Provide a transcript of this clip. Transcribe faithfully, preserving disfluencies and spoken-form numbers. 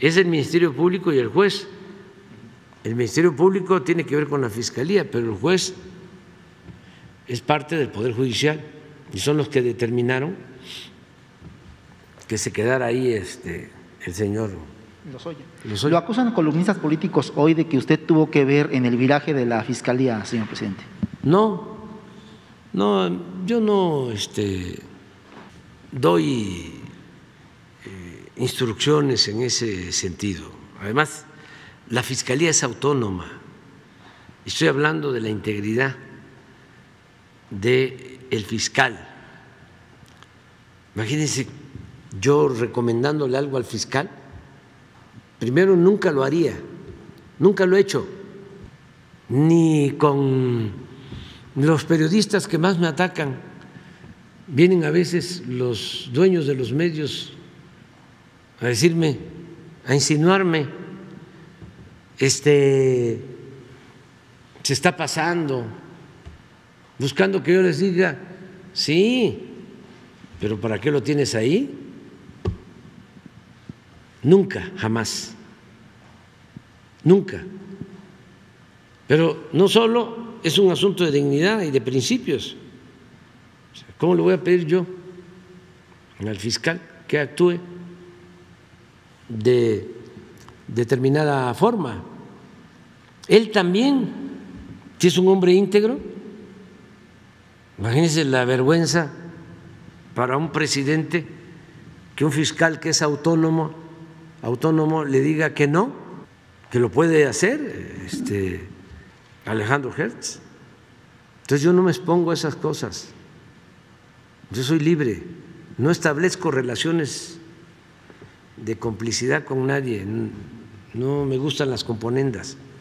es el Ministerio Público y el juez. El Ministerio Público tiene que ver con la Fiscalía, pero el juez es parte del Poder Judicial y son los que determinaron que se quedara ahí este, el señor Lozoya. Lozoya. Lo acusan columnistas políticos hoy de que usted tuvo que ver en el viraje de la Fiscalía, señor presidente. No, no, yo no este, doy eh, instrucciones en ese sentido. Además, la Fiscalía es autónoma. Estoy hablando de la integridad del fiscal. Imagínense yo recomendándole algo al fiscal. Primero, nunca lo haría, nunca lo he hecho, ni con los periodistas que más me atacan. Vienen a veces los dueños de los medios a decirme, a insinuarme, este, se está pasando, buscando que yo les diga, sí, pero ¿para qué lo tienes ahí? Nunca, jamás, nunca. Pero no solo es un asunto de dignidad y de principios. ¿Cómo le voy a pedir yo al fiscal que actúe de determinada forma? Él también, si es un hombre íntegro, imagínense la vergüenza para un presidente que un fiscal que es autónomo autónomo le diga que no, que lo puede hacer este, Alejandro Hertz. Entonces yo no me expongo a esas cosas, yo soy libre, no establezco relaciones de complicidad con nadie, no me gustan las componendas.